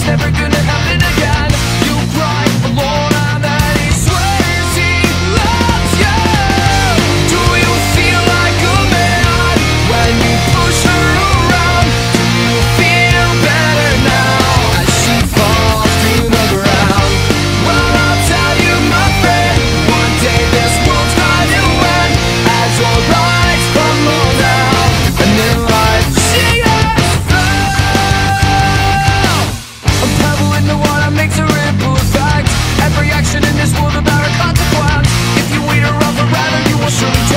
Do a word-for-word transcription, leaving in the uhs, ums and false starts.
it's never gonna happen again. You cry alone and then he swears he loves you. Do you feel like a man when you push her around? Do you feel better now as she falls to the ground? Well, I'll tell you, my friend, one day this world's gonna end as your eyes crumble down and then life she has found. A pebble in the water makes a ripple effect. Every action in this world about a consequence. If you eat her up, or rather you will surely